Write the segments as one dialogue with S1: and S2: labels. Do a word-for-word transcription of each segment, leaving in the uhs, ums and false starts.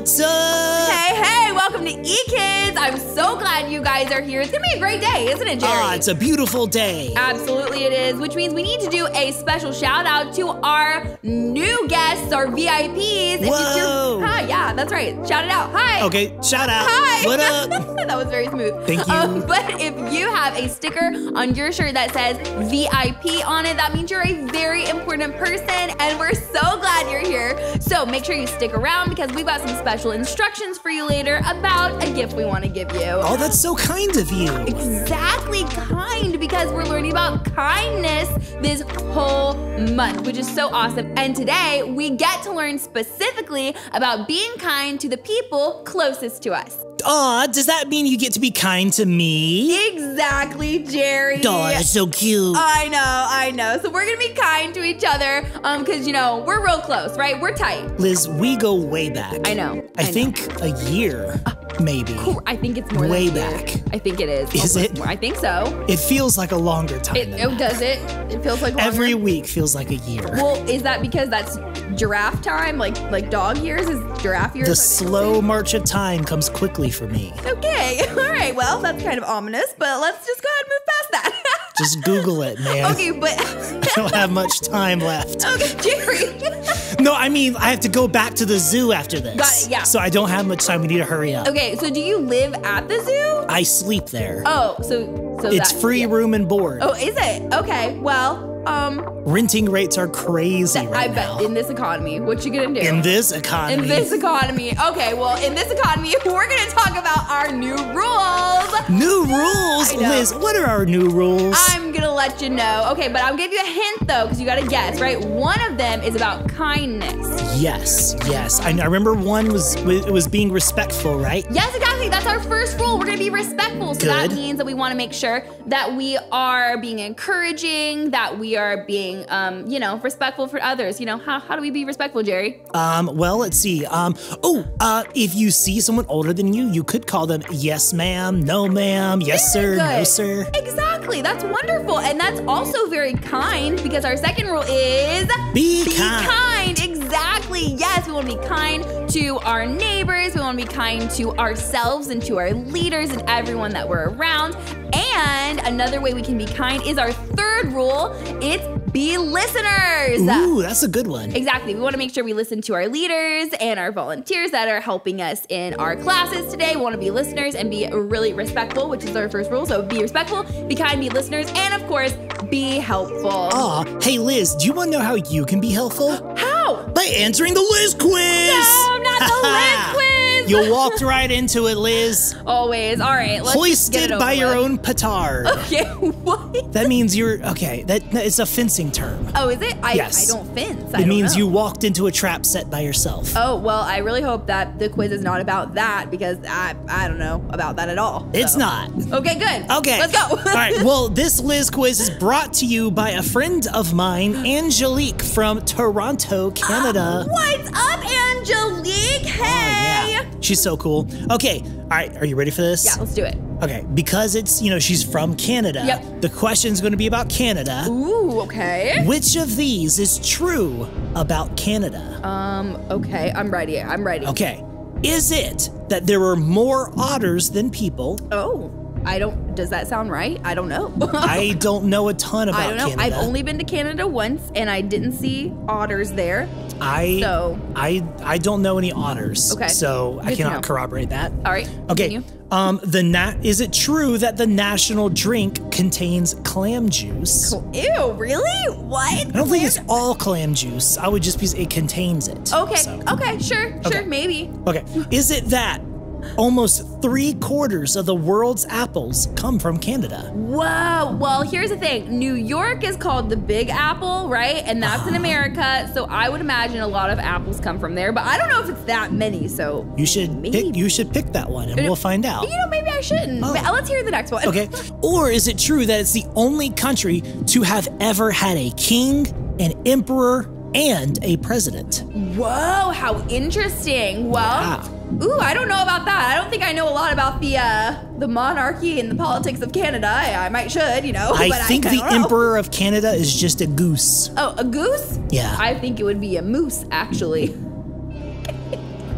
S1: what's up?
S2: Hey, hey, welcome to E-Kids. I'm so glad you guys are here. It's gonna be a great day, isn't it, Jerry?
S1: Ah, it's a beautiful day.
S2: Absolutely it is, which means we need to do a special shout out to our new guests, our V I Ps.
S1: Whoa.
S2: Hi, yeah, that's right. Shout it out. Hi.
S1: Okay, shout out.
S2: Hi.
S1: What up?
S2: That was very smooth.
S1: Thank you.
S2: Um, but if you have a sticker on your shirt that says V I P on it, that means you're a very important person, and we're so glad you're here. So make sure you stick around because we've got some special instructions for you later about a gift we want to give you.
S1: Oh, that's so kind of you.
S2: Exactly, kind, because we're learning about kindness this whole month, which is so awesome. And today we get to learn specifically about being kind to the people closest to us.
S1: Aw, does that mean you get to be kind to me?
S2: Exactly, Jerry.
S1: Aw, that's so cute.
S2: I know, I know. So we're gonna be kind to each other, um, because you know we're real close, right? We're tight.
S1: Liz, we go way back.
S2: I know.
S1: I,
S2: I know.
S1: think a year, maybe.
S2: I think it's more
S1: way
S2: than a year.
S1: back.
S2: I think it is.
S1: Is
S2: Almost
S1: it?
S2: More. I think so.
S1: It feels like a longer time.
S2: It,
S1: than
S2: oh,
S1: that.
S2: does it? It feels like longer?
S1: Every week feels like a year.
S2: Well, is that because that's giraffe time? Like like dog years is giraffe years?
S1: The slow march of time comes quickly for me.
S2: Okay, all right. Well, that's kind of ominous, but let's just go ahead and move past that.
S1: Just Google it, man.
S2: Okay, but
S1: I don't have much time left.
S2: okay, Jerry.
S1: No, I mean, I have to go back to the zoo after this.
S2: Got it, yeah.
S1: So I don't have much time. We need to hurry up.
S2: Okay, so do you live at the zoo?
S1: I sleep there.
S2: Oh, so so
S1: It's
S2: that,
S1: free
S2: yeah.
S1: room and board.
S2: Oh, is it? Okay, well, um,
S1: Renting rates are crazy
S2: I
S1: right
S2: bet
S1: now.
S2: in this economy, what you gonna do?
S1: In this economy.
S2: In this economy. Okay, well, in this economy, we're gonna talk about our new rules.
S1: New rules?
S2: I know.
S1: Liz, what are our new rules?
S2: I'm gonna let you know. Okay, but I'll give you a hint though, because you gotta guess, right? One of them is about kindness.
S1: Yes, yes. I, I remember one was it was being respectful, right?
S2: Yes, exactly. That's our first rule. We're gonna be respectful. So
S1: Good.
S2: that means that we wanna make sure that we are being encouraging, that we are being, um, you know, respectful for others. You know, how, how do we be respectful, Jerry?
S1: Um, well, let's see. Um, oh, uh, if you see someone older than you, you could call them yes, ma'am, no, ma'am, yes, sir,
S2: Very
S1: no,
S2: good.
S1: sir.
S2: Exactly. That's wonderful. And that's also very kind because our second rule is
S1: Be,
S2: be
S1: kind.
S2: kind. Exactly. Yes, we want to be kind to our neighbors. We want to be kind to ourselves and to our leaders and everyone that we're around. And another way we can be kind is our third rule. It's be listeners.
S1: Ooh, that's a good one.
S2: Exactly. We want to make sure we listen to our leaders and our volunteers that are helping us in our classes today. We want to be listeners and be really respectful, which is our first rule. So be respectful, be kind, be listeners, and of course, be helpful.
S1: Aw, hey Liz, do you want to know how you can be helpful?
S2: How?
S1: By answering the Liz quiz!
S2: No, not the Liz quiz!
S1: You walked right into it, Liz.
S2: Always. All right, let's just get
S1: Hoisted
S2: it over
S1: by your
S2: with.
S1: own petard.
S2: Okay, what?
S1: That means you're, okay, that, that it's a fencing term.
S2: Oh, is it? I,
S1: Yes.
S2: I don't fence. I
S1: It
S2: don't
S1: means
S2: know.
S1: you walked into a trap set by yourself.
S2: Oh, well, I really hope that the quiz is not about that because I I don't know about that at all.
S1: It's
S2: so.
S1: not.
S2: Okay, good.
S1: Okay.
S2: Let's go.
S1: All right. Well, this Liz quiz is brought to you by a friend of mine, Angelique from Toronto, Canada.
S2: What's up, Angelique? Hey.
S1: Oh, yeah. She's so cool. Okay. All right. Are you ready for this?
S2: Yeah, let's do it.
S1: Okay. Because it's, you know, she's from Canada.
S2: Yep.
S1: The question's going to be about Canada.
S2: Ooh, okay.
S1: Which of these is true about Canada?
S2: Um, okay, I'm ready. I'm ready.
S1: Okay. Is it that there are more otters than people?
S2: Oh, I don't, does that sound right? I don't know.
S1: I don't know a ton about
S2: I don't know.
S1: Canada.
S2: I've only been to Canada once and I didn't see otters there.
S1: I
S2: So-
S1: I I don't know any otters.
S2: Okay.
S1: So I
S2: Good to
S1: cannot
S2: know.
S1: corroborate that.
S2: All right.
S1: Okay.
S2: continue.
S1: Um the nat is it true that the national drink contains clam juice?
S2: Ew, really? What?
S1: I don't think it's all clam juice. I would just be it contains it.
S2: Okay,
S1: So,
S2: okay, sure,
S1: Okay.
S2: sure, maybe.
S1: okay. Is it that almost three quarters of the world's apples come from Canada?
S2: Whoa, well, here's the thing. New York is called the Big Apple, right? And that's in America, so I would imagine a lot of apples come from there, but I don't know if it's that many, so
S1: You should
S2: Maybe.
S1: pick you should pick that one and we'll find out.
S2: you know, maybe I shouldn't.
S1: Oh.
S2: But let's hear the next one.
S1: Okay. Or is it true that it's the only country to have ever had a king, an emperor, and a president?
S2: Whoa, how interesting. Well,
S1: Yeah.
S2: ooh, I don't know about that. I don't think I know a lot about the uh, the monarchy and the politics of Canada. I, I might should, you know.
S1: I
S2: but
S1: think
S2: I,
S1: the
S2: don't know.
S1: emperor of Canada is just a goose.
S2: Oh, a goose?
S1: Yeah.
S2: I think it would be a moose, actually.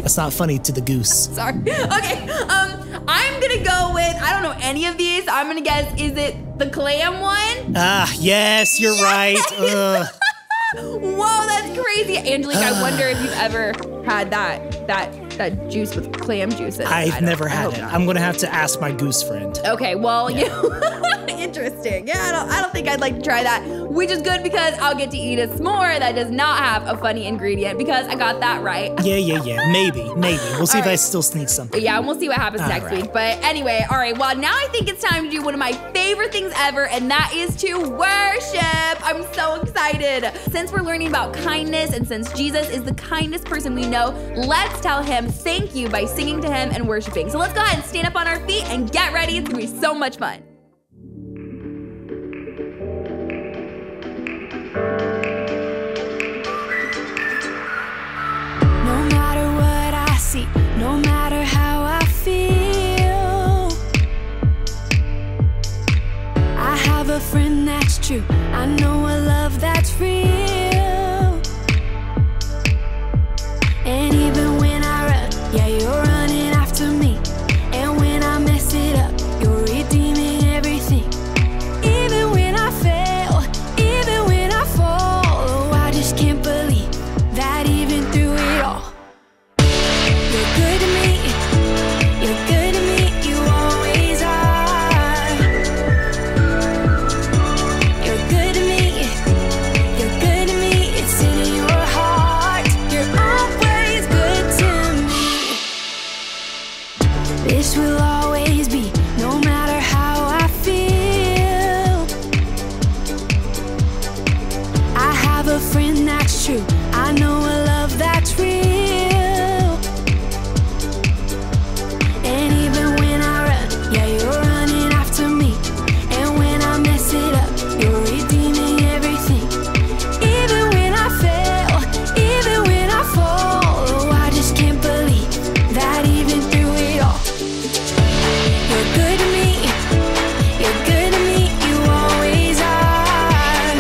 S1: That's not funny to the goose.
S2: Sorry. Okay, um, I'm gonna go with, I don't know any of these. I'm gonna guess, is it the clam one?
S1: Ah, yes, you're
S2: Yes!
S1: right. Ugh.
S2: Whoa, that's crazy. Angelique, I wonder if you've ever had that that that juice with clam juice in it.
S1: I've
S2: I don't-
S1: never
S2: I
S1: had
S2: hope
S1: it.
S2: not.
S1: I'm gonna have to ask my goose friend.
S2: Okay, well, you interesting. Yeah, I don't, I don't think I'd like to try that, which is good because I'll get to eat a s'more that does not have a funny ingredient because I got that right.
S1: Yeah, yeah, yeah. Maybe, maybe. We'll see
S2: All
S1: if I
S2: right.
S1: still sneak something.
S2: Yeah, and we'll see what happens
S1: All
S2: next
S1: right.
S2: week. But anyway, all right, well, now I think it's time to do one of my favorite things ever, and that is to worship. I'm so excited. Since we're learning about kindness and since Jesus is the kindest person we know, let's tell him thank you by singing to him and worshiping. So let's go ahead and stand up on our feet and get ready. It's gonna be so much fun.
S3: No matter what I see, no matter how I feel, I have a friend that's true. I know a love that's real. And even when I run, yeah, you're running after me. And when I mess it up, you're redeeming everything. Even when I fail, even when I fall, oh, I just can't believe that even through it all, you're good to me, you're good to me, you always are. You're good to me, you're good to me, it's in your heart. You're always good to me. This will always be, no matter how I feel. I have a friend that's true. I know a love that's real. And even when I run, yeah, you're running after me. And when I mess it up, you're redeeming everything. Even when I fail, even when I fall, oh, I just can't believe that even through it all, you're good to me, you're good to me, you always are.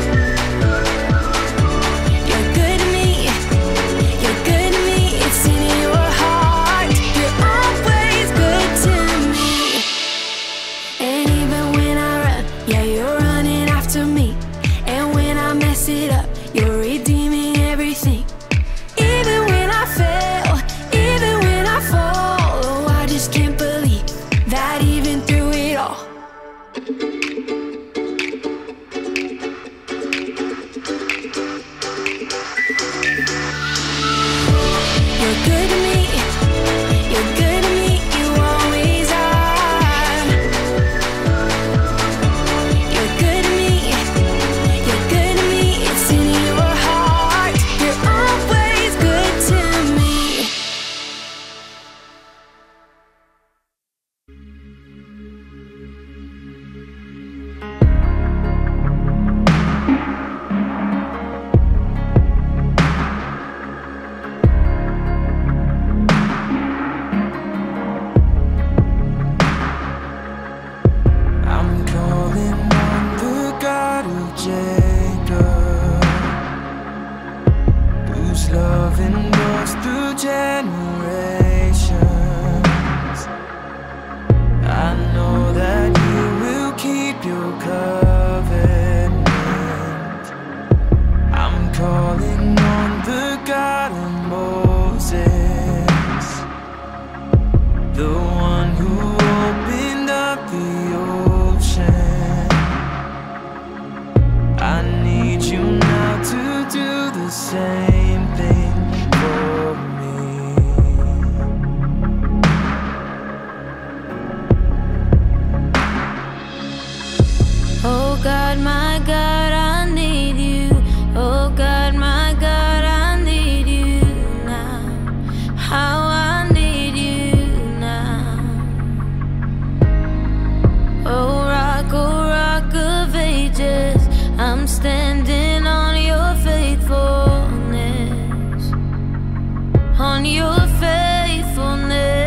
S3: You're good to me, you're good to me, it's in your heart. You're always good to me. And even when I run, yeah, you're running after me. And when I mess it up, you're redeeming everything. Even when I fail, even when I fall, oh, I just can't believe that even through it all, you're good to me, you're good to me, you always are. You're good to me, you're good to me, it's in your heart. You're always good to me.
S4: I'm calling on the God of Jacob, whose love endures through generations. I know that you will keep your covenant. I'm calling on the God of Moses, the one who opened up the ocean. I need you now to do the same thing for me.
S3: Oh God, my God, I need you. Oh God, my God, I need you now. How I need you now. Oh rock, oh rock of ages, I'm standing on your faithfulness, on your faithfulness.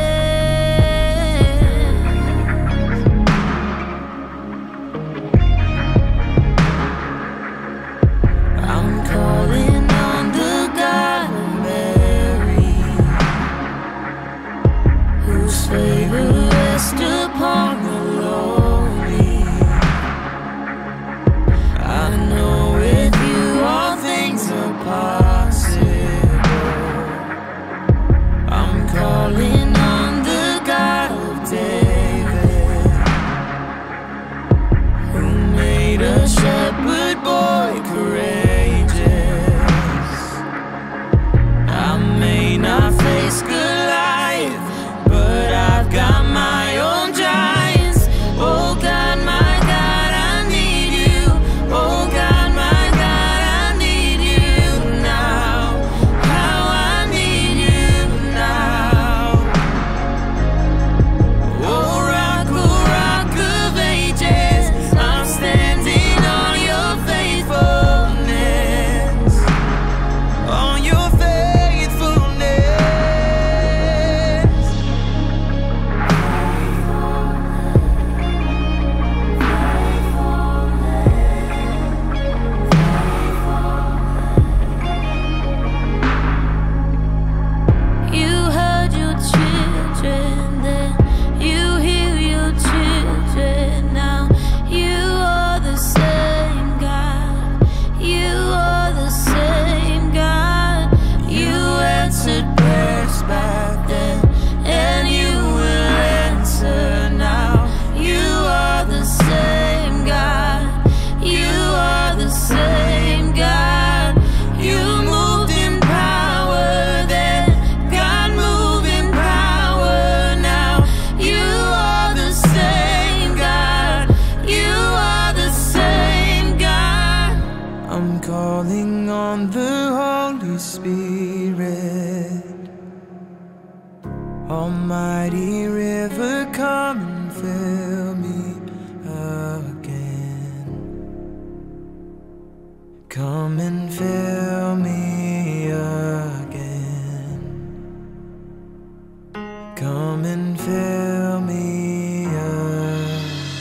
S4: come and fill me again. Come and fill me again. Come and fill me again.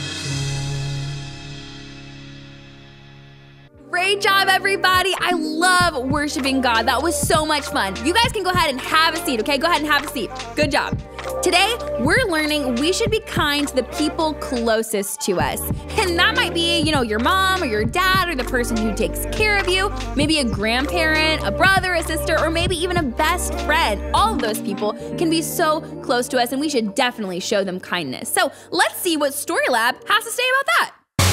S2: Great job, everybody. I love worshiping God. That was so much fun. You guys can go ahead and have a seat, okay? Go ahead and have a seat. Good job. Today, we're learning we should be kind to the people closest to us. And that might be, you know, your mom or your dad or the person who takes care of you, maybe a grandparent, a brother, a sister, or maybe even a best friend. All of those people can be so close to us, and we should definitely show them kindness. So let's see what Story Lab has to say about that.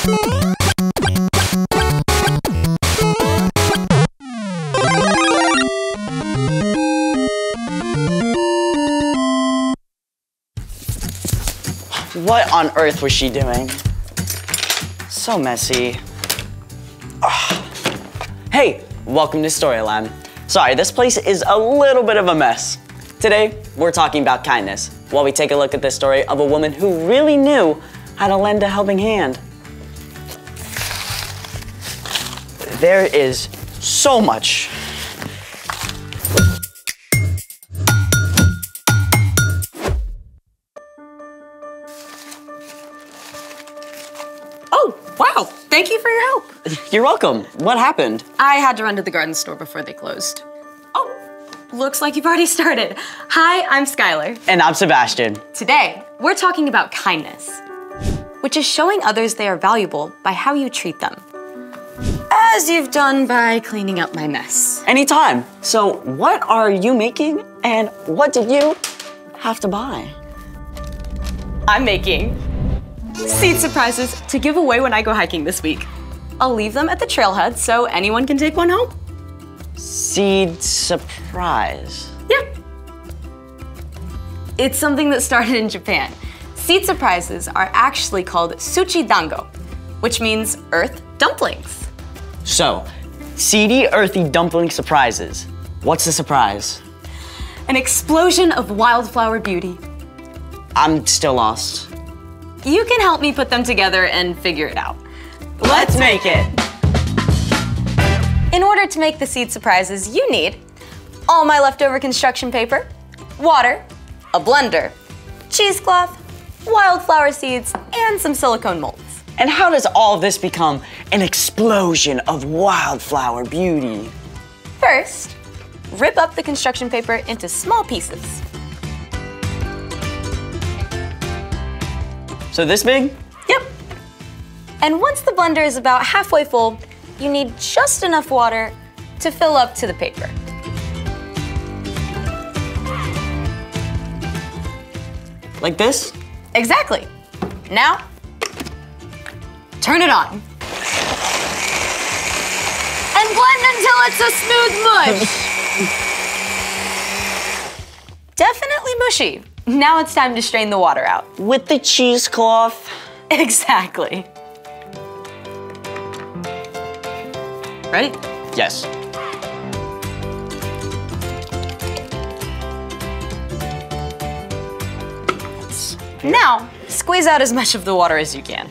S5: What on earth was she doing? So messy. Ugh. Hey, welcome to Storyland. Sorry, this place is a little bit of a mess. Today, we're talking about kindness, while we take a look at the story of a woman who really knew how to lend a helping hand. There is so much.
S6: Wow, thank you for your help.
S5: You're welcome. What happened?
S6: I had to run to the garden store before they closed. Oh, looks like you've already started. Hi, I'm Skylar.
S5: And I'm Sebastian.
S6: Today, we're talking about kindness, which is showing others they are valuable by how you treat them. As you've done by cleaning up my mess.
S5: Anytime. So what are you making and what did you have to buy?
S6: I'm making seed surprises to give away when I go hiking this week. I'll leave them at the trailhead so anyone can take one home.
S5: Seed surprise?
S6: Yep. It's something that started in Japan. Seed surprises are actually called suchi dango, which means earth dumplings.
S5: So, seedy, earthy dumpling surprises. What's the surprise?
S6: An explosion of wildflower beauty.
S5: I'm still lost.
S6: You can help me put them together and figure it out.
S5: Let's make it!
S6: In order to make the seed surprises, you need all my leftover construction paper, water, a blender, cheesecloth, wildflower seeds, and some silicone molds.
S5: And how does all of this become an explosion of wildflower beauty?
S6: First, rip up the construction paper into small pieces.
S5: So this big?
S6: Yep. And once the blender is about halfway full, you need just enough water to fill up to the paper.
S5: Like this?
S6: Exactly. Now, turn it on. And blend until it's a smooth mush. Definitely mushy. Now it's time to strain the water out.
S5: With the cheesecloth?
S6: Exactly. Ready?
S5: Yes.
S6: Now, squeeze out as much of the water as you can.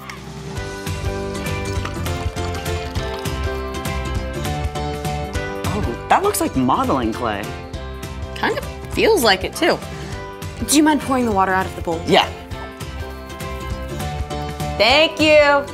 S5: Oh, that looks like modeling clay.
S6: Kind of feels like it too. Do you mind pouring the water out of the bowl?
S5: Yeah.
S6: Thank you.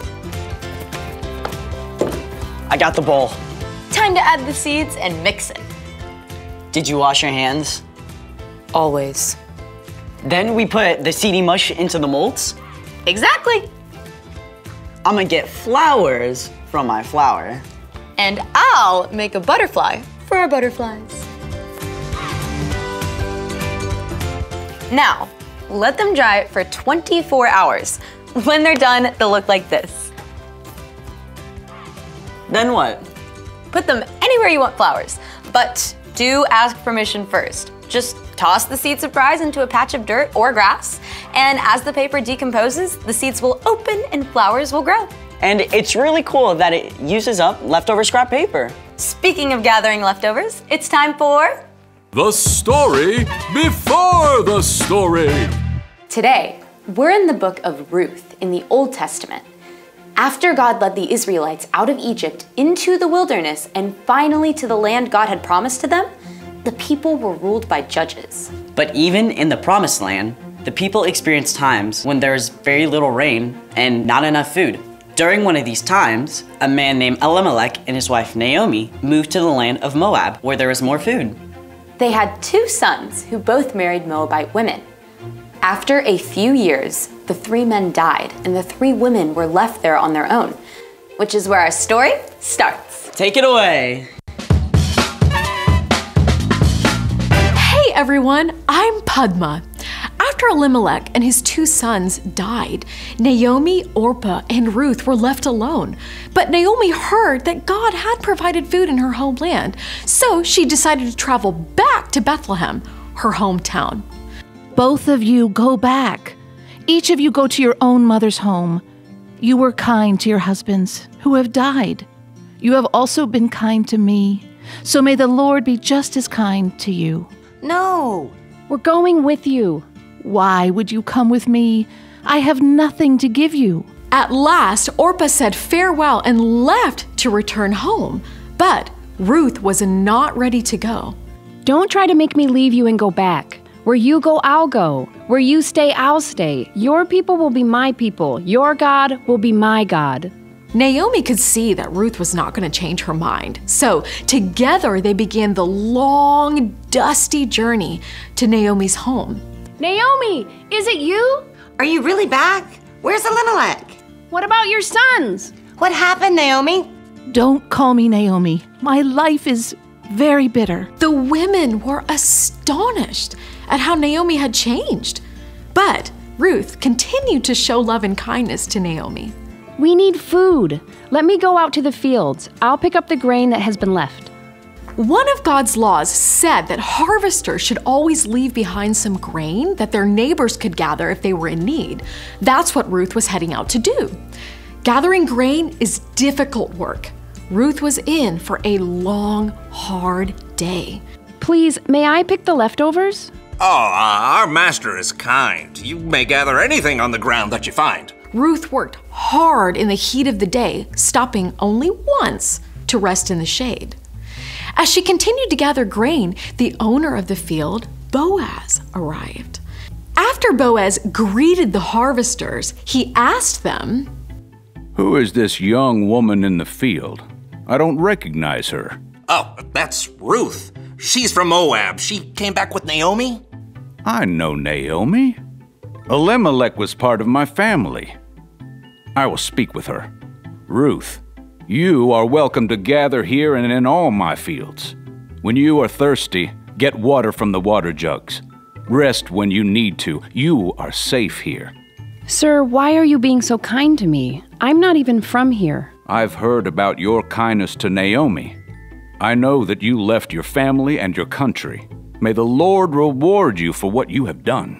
S5: I got the bowl.
S6: Time to add the seeds and mix it.
S5: Did you wash your hands?
S6: Always.
S5: Then we put the seedy mush into the molds.
S6: Exactly.
S5: I'm gonna get flowers from my flower.
S6: And I'll make a butterfly for our butterflies. Now, let them dry for twenty-four hours. When they're done, they'll look like this.
S5: Then what?
S6: Put them anywhere you want flowers, but do ask permission first. Just toss the seed surprise into a patch of dirt or grass, and as the paper decomposes, the seeds will open and flowers will grow.
S5: And it's really cool that it uses up leftover scrap paper.
S6: Speaking of gathering leftovers, it's time for
S7: The story before the story.
S6: Today, We're in the book of Ruth in the Old Testament. After God led the Israelites out of Egypt into the wilderness and finally to the land God had promised to them, the people were ruled by judges.
S5: But even in the promised land, the people experienced times when there's very little rain and not enough food. During one of these times, a man named Elimelech and his wife Naomi moved to the land of Moab, where there was more food.
S6: They had two sons who both married Moabite women. After a few years, the three men died and the three women were left there on their own, which is where our story starts.
S5: Take it away.
S7: Hey everyone, I'm Padma. After Elimelech and his two sons died, Naomi, Orpah, and Ruth were left alone. But Naomi heard that God had provided food in her homeland, so she decided to travel back to Bethlehem, her hometown.
S8: Both of you go back. Each of you go to your own mother's home. You were kind to your husbands who have died. You have also been kind to me, so may the Lord be just as kind to you.
S9: No,
S8: we're going with you. Why would you come with me? I have nothing to give you.
S7: At last, Orpah said farewell and left to return home. But Ruth was not ready to go.
S10: Don't try to make me leave you and go back. Where you go, I'll go. Where you stay, I'll stay. Your people will be my people. Your God will be my God.
S7: Naomi could see that Ruth was not going to change her mind. So together they began the long, dusty journey to Naomi's home.
S10: Naomi, is it you?
S9: Are you really back? Where's Elimelech?
S10: What about your sons?
S9: What happened, Naomi?
S8: Don't call me Naomi. My life is very bitter.
S7: The women were astonished at how Naomi had changed. But Ruth continued to show love and kindness to Naomi.
S10: We need food. Let me go out to the fields. I'll pick up the grain that has been left.
S7: One of God's laws said that harvesters should always leave behind some grain that their neighbors could gather if they were in need. That's what Ruth was heading out to do. Gathering grain is difficult work. Ruth was in for a long, hard day.
S10: Please, may I pick the leftovers?
S11: Oh, uh, our master is kind. You may gather anything on the ground that you find.
S7: Ruth worked hard in the heat of the day, stopping only once to rest in the shade. As she continued to gather grain, the owner of the field, Boaz, arrived. After Boaz greeted the harvesters, he asked them,
S12: "Who is this young woman in the field? I don't recognize her."
S11: Oh, that's Ruth. She's from Moab. She came back with Naomi?
S12: I know Naomi. Elimelech was part of my family. I will speak with her. Ruth, you are welcome to gather here and in all my fields. When you are thirsty, get water from the water jugs. Rest when you need to. You are safe here.
S10: Sir, why are you being so kind to me? I'm not even from here.
S12: I've heard about your kindness to Naomi. I know that you left your family and your country. May the Lord reward you for what you have done.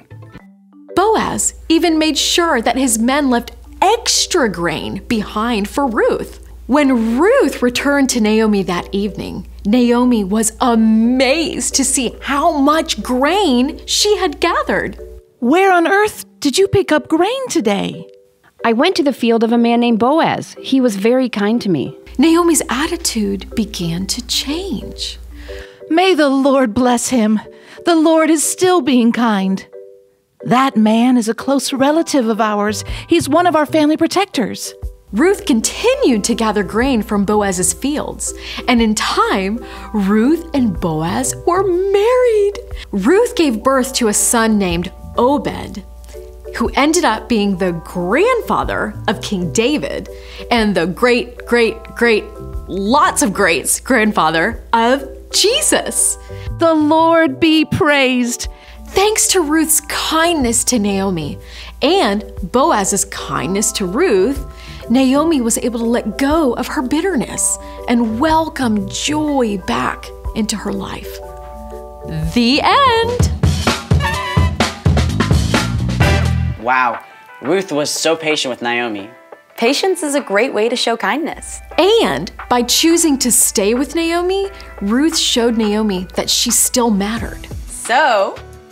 S7: Boaz even made sure that his men left extra grain behind for Ruth. When Ruth returned to Naomi that evening, Naomi was amazed to see how much grain she had gathered.
S8: Where on earth did you pick up grain today?
S10: I went to the field of a man named Boaz. He was very kind to me.
S7: Naomi's attitude began to change.
S8: May the Lord bless him. The Lord is still being kind. That man is a close relative of ours. He's one of our family protectors.
S7: Ruth continued to gather grain from Boaz's fields, and in time, Ruth and Boaz were married. Ruth gave birth to a son named Obed, who ended up being the grandfather of King David and the great, great, great, lots of greats grandfather of Jesus.
S8: The Lord be praised.
S7: Thanks to Ruth's kindness to Naomi and Boaz's kindness to Ruth, Naomi was able to let go of her bitterness and welcome joy back into her life. The end.
S5: Wow, Ruth was so patient with Naomi.
S6: Patience is a great way to show kindness.
S7: And by choosing to stay with Naomi, Ruth showed Naomi that she still mattered.
S6: So,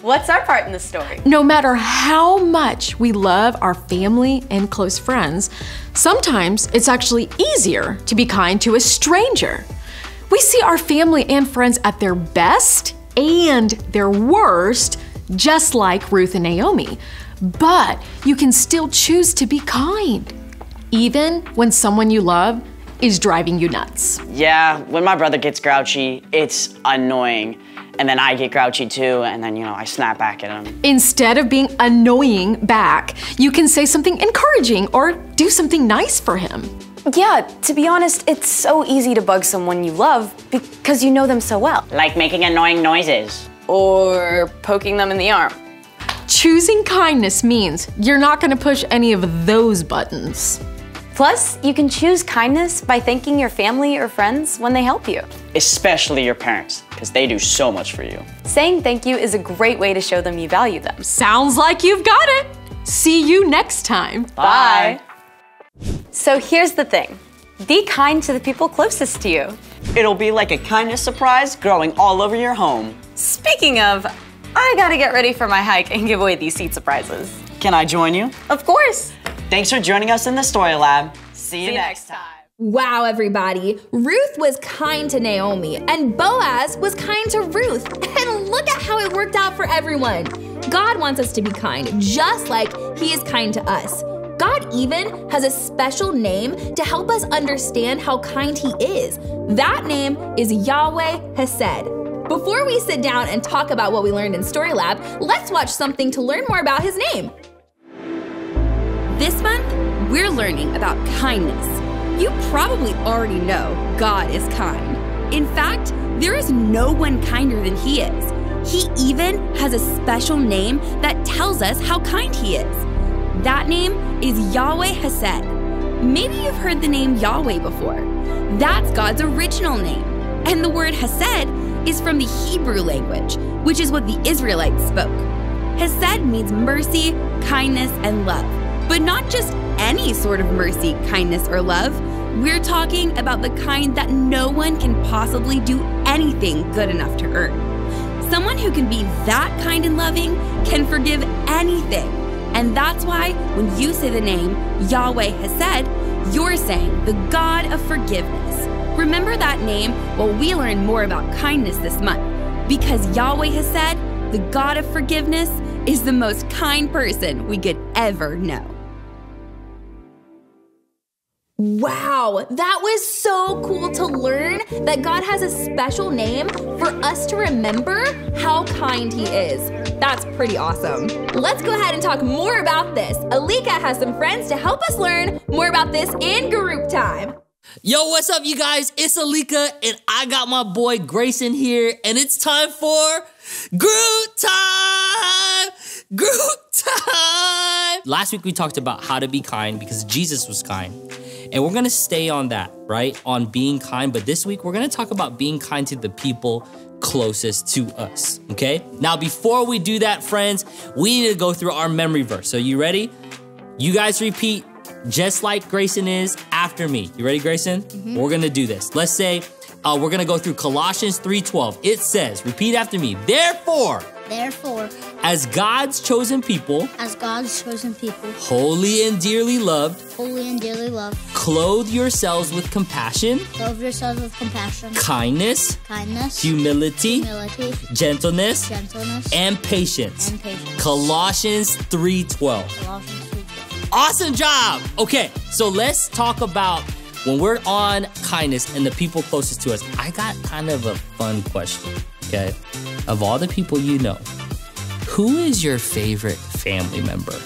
S6: what's our part in the story?
S7: No matter how much we love our family and close friends, sometimes it's actually easier to be kind to a stranger. We see our family and friends at their best and their worst, just like Ruth and Naomi. But you can still choose to be kind, even when someone you love is driving you nuts.
S5: Yeah, when my brother gets grouchy, it's annoying. And then I get grouchy too, and then, you know, I snap back at him.
S7: Instead of being annoying back, you can say something encouraging or do something nice for him.
S6: Yeah, to be honest, it's so easy to bug someone you love because you know them so well.
S5: Like making annoying noises.
S6: Or poking them in the arm.
S7: Choosing kindness means you're not gonna push any of those buttons.
S6: Plus, you can choose kindness by thanking your family or friends when they help you.
S5: Especially your parents, because they do so much for you.
S6: Saying thank you is a great way to show them you value them.
S7: Sounds like you've got it. See you next time.
S6: Bye. So here's the thing. Be kind to the people closest to you.
S5: It'll be like a kindness surprise growing all over your home.
S6: Speaking of, I gotta get ready for my hike and give away these seed surprises.
S5: Can I join you?
S6: Of course.
S5: Thanks for joining us in the Story Lab. See you,
S6: See you
S5: next
S6: next
S5: time.
S6: time.
S2: Wow, everybody. Ruth was kind to Naomi, and Boaz was kind to Ruth. And look at how it worked out for everyone. God wants us to be kind, just like He is kind to us. God even has a special name to help us understand how kind He is. That name is Yahweh Hesed. Before we sit down and talk about what we learned in Story Lab, let's watch something to learn more about His name. This month, we're learning about kindness. You probably already know God is kind. In fact, there is no one kinder than He is. He even has a special name that tells us how kind He is. That name is Yahweh Hesed. Maybe you've heard the name Yahweh before. That's God's original name. And the word Hesed is from the Hebrew language, which is what the Israelites spoke. Hesed means mercy, kindness, and love. But not just any sort of mercy, kindness, or love. We're talking about the kind that no one can possibly do anything good enough to earn. Someone who can be that kind and loving can forgive anything. And that's why when you say the name Yahweh Hesed, you're saying the God of forgiveness. Remember that name while we learn more about kindness this month. Because Yahweh Hesed, the God of forgiveness, is the most kind person we could ever know. Wow, that was so cool to learn that God has a special name for us to remember how kind He is. That's pretty awesome. Let's go ahead and talk more about this. Alika has some friends to help us learn more about this in group time.
S13: Yo, what's up, you guys? It's Alika, and I got my boy Grayson here, and it's time for group time! Group time! Last week we talked about how to be kind because Jesus was kind. And we're gonna stay on that, right? On being kind, but this week we're gonna talk about being kind to the people closest to us, okay? Now, before we do that, friends, we need to go through our memory verse. So you ready? You guys repeat just like Grayson is after me. You ready, Grayson? Mm-hmm. We're gonna do this. Let's say uh, we're gonna go through Colossians three twelve. It says, repeat after me, therefore,
S14: Therefore,
S13: as God's chosen people,
S14: as God's chosen people,
S13: holy and dearly loved,
S14: holy and dearly loved,
S13: clothe yourselves with compassion,
S14: clothe yourselves with compassion,
S13: kindness,
S14: kindness,
S13: humility,
S14: humility,
S13: gentleness,
S14: gentleness,
S13: and patience.
S14: and patience.
S13: Colossians three twelve.
S14: Colossians three twelve.
S13: Awesome job! Okay, so let's talk about when we're on kindness and the people closest to us. I got kind of a fun question, okay? Of all the people you know, who is your favorite family member?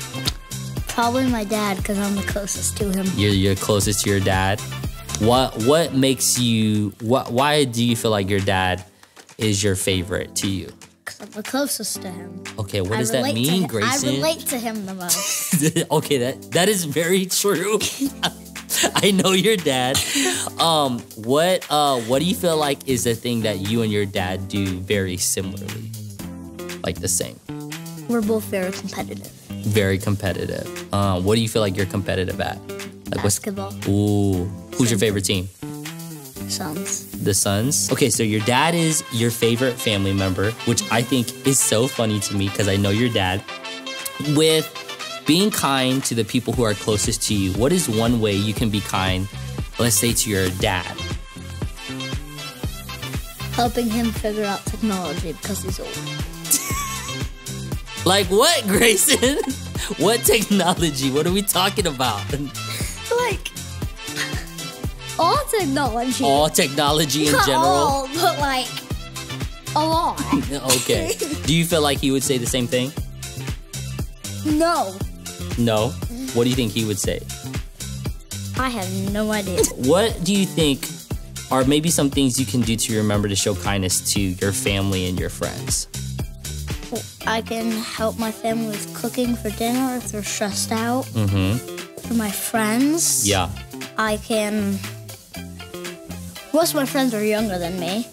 S14: Probably my dad, because I'm the closest to him.
S13: You're, you're closest to your dad. What what makes you, what, why do you feel like your dad is your favorite to you?
S14: Because I'm the closest to him.
S13: Okay, what
S14: I
S13: does that
S14: relate to
S13: mean,
S14: him-
S13: Grayson?
S14: I relate to him the most.
S13: Okay, that that is very true. I know your dad. Um, what uh, what do you feel like is the thing that you and your dad do very similarly, like the same?
S14: We're both very competitive.
S13: Very competitive. Uh, what do you feel like you're competitive at? Like
S14: Basketball.
S13: What's, ooh, who's your favorite team?
S14: sons.
S13: The sons. Okay, so your dad is your favorite family member, which I think is so funny to me because I know your dad. With being kind to the people who are closest to you, what is one way you can be kind, let's say to your dad?
S14: Helping him figure out technology because he's old.
S13: Like what, Grayson? What technology? What are we talking about?
S14: Like, all technology.
S13: All technology in
S14: Not
S13: general?
S14: all, but like, a lot.
S13: Okay. Do you feel like he would say the same thing?
S14: No.
S13: No? What do you think he would say?
S14: I have no idea.
S13: What do you think are maybe some things you can do to remember to show kindness to your family and your friends?
S14: I can help my family with cooking for dinner if they're stressed out.
S13: Mm-hmm.
S14: For my friends.
S13: Yeah.
S14: I can... Most of my friends are younger than me.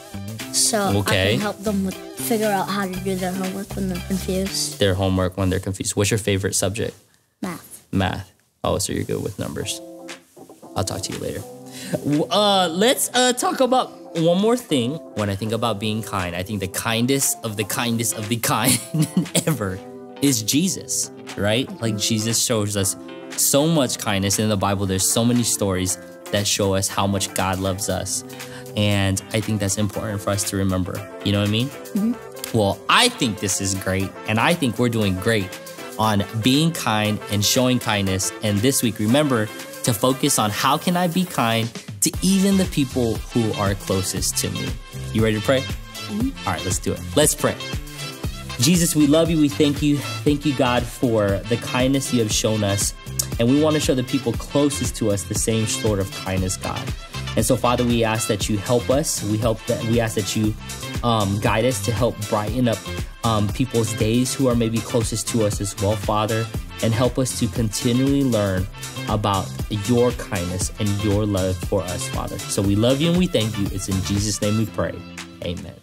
S14: So
S13: Okay.
S14: I can help them with, figure out how to do their homework when they're confused.
S13: Their homework when they're confused. What's your favorite subject?
S14: Math.
S13: Math. Oh, so you're good with numbers. I'll talk to you later. Uh, let's uh, talk about one more thing. When I think about being kind, I think the kindest of the kindest of the kind ever is Jesus, right? Like Jesus shows us so much kindness in the Bible. There's so many stories that show us how much God loves us. And I think that's important for us to remember. You know what I mean? Mm-hmm. Well, I think this is great. And I think we're doing great on being kind and showing kindness. And this week, remember to focus on how can I be kind to even the people who are closest to me. You ready to pray? Mm-hmm. All right, let's do it. Let's pray. Jesus, we love you. We thank you. Thank you, God, for the kindness you have shown us. And we want to show the people closest to us the same sort of kindness, God. And so, Father, we ask that you help us. We help that we ask that you um, guide us to help brighten up um, people's days who are maybe closest to us as well, Father, and help us to continually learn about your kindness and your love for us, Father. So we love you and we thank you. It's in Jesus' name we pray. Amen.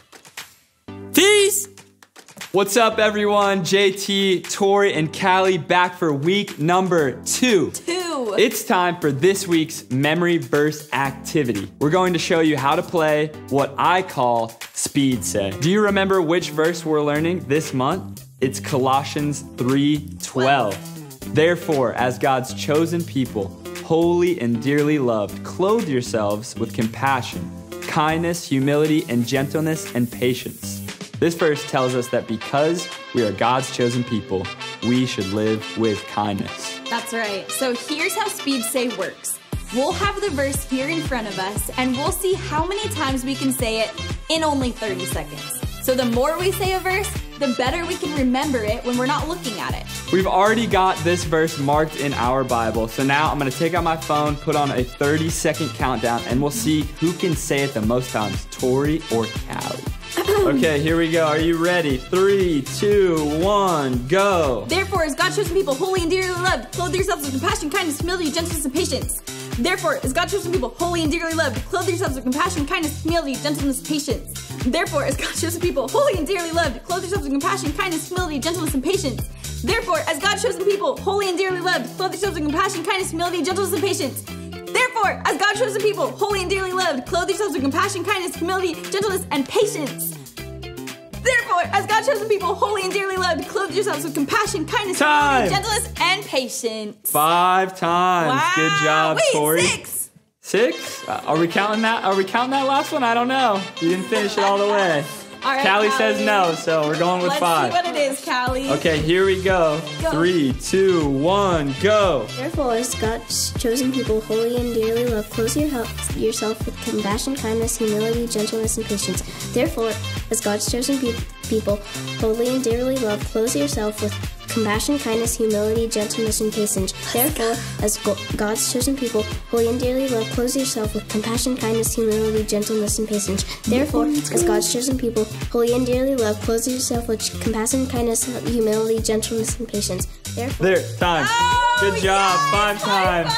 S13: Peace.
S15: What's up, everyone? J T, Tori, and Callie back for week number two.
S2: Two.
S15: It's time for this week's Memory Burst activity. We're going to show you how to play what I call Speed Say. Do you remember which verse we're learning this month? It's Colossians three twelve. Therefore, as God's chosen people, holy and dearly loved, clothe yourselves with compassion, kindness, humility, and gentleness and patience. This verse tells us that because we are God's chosen people, we should live with kindness.
S2: That's right. So here's how Speed Say works. We'll have the verse here in front of us, and we'll see how many times we can say it in only thirty seconds. So the more we say a verse, the better we can remember it when we're not looking at it.
S15: We've already got this verse marked in our Bible. So now I'm gonna take out my phone, put on a thirty second countdown, and we'll see who can say it the most times, Tori or Callie. Okay, here we go. Are you ready? Three, two, one, go.
S2: Therefore, as God chosen people, holy and dearly loved, clothe yourselves with compassion, kindness, humility, gentleness, and patience. Therefore, as God chosen people, holy and dearly loved, clothe yourselves with compassion, kindness, humility, gentleness, and patience. Therefore, as God chosen people, holy and dearly loved, clothe yourselves with compassion, kindness, humility, gentleness, and patience. Therefore, as God chosen people, holy and dearly loved, clothe yourselves with compassion, kindness, humility, gentleness, and patience. Therefore, as God chosen people, holy and dearly loved, clothe yourselves with compassion, kindness, humility, gentleness, and patience. Therefore, as God chosen people, holy and dearly loved, clothe yourselves with compassion, kindness,
S15: Time.
S2: humility, gentleness, and patience.
S15: Five times.
S2: Wow.
S15: Good job,
S2: Wait,
S15: Tori.
S2: six.
S15: Six? Uh, are we counting that? Are we counting that last one? I don't know. You didn't finish it all the way.
S2: All right,
S15: Callie
S2: Callie.
S15: says no, so we're going with
S2: Let's
S15: five.
S2: see what it is, Callie.
S15: Okay, here we go.
S2: Go.
S15: Three, two, one, go.
S16: Therefore, as God's chosen people, holy and dearly loved, clothe your help- yourself with compassion, kindness, humility, gentleness, and patience. Therefore, as God's chosen pe- people, holy and dearly loved, clothe yourself with compassion, kindness, humility, gentleness, and patience. Therefore, as go- God's chosen people, holy and dearly loved, clothe yourself with compassion, kindness, humility, gentleness, and patience. Therefore, as God's chosen people, holy and dearly loved, clothe yourself with compassion, kindness, humility, gentleness, and patience. Therefore,
S15: There, time.
S2: Oh,
S15: Good job.
S2: yes,
S15: Five
S2: high
S15: times.
S2: five.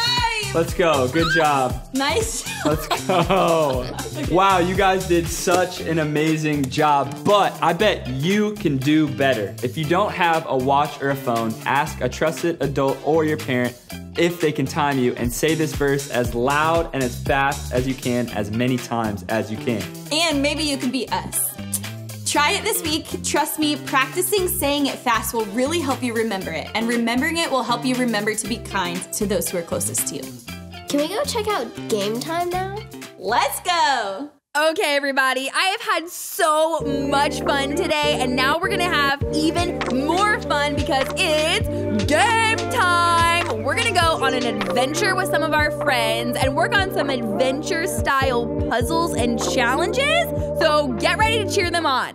S15: Let's go. Good job.
S2: Nice.
S15: Let's go. Wow, you guys did such an amazing job, but I bet you can do better. If you don't have a watch or a phone, ask a trusted adult or your parent if they can time you and say this verse as loud and as fast as you can, as many times as you can.
S2: And maybe you can beat us. Try it this week. Trust me, practicing saying it fast will really help you remember it. And remembering it will help you remember to be kind to those who are closest to you.
S16: Can we go check out Game Time now?
S2: Let's go. Okay, everybody, I have had so much fun today, and now we're gonna have even more fun because it's game time. We're gonna go on an adventure with some of our friends and work on some adventure-style puzzles and challenges, so get ready to cheer them on.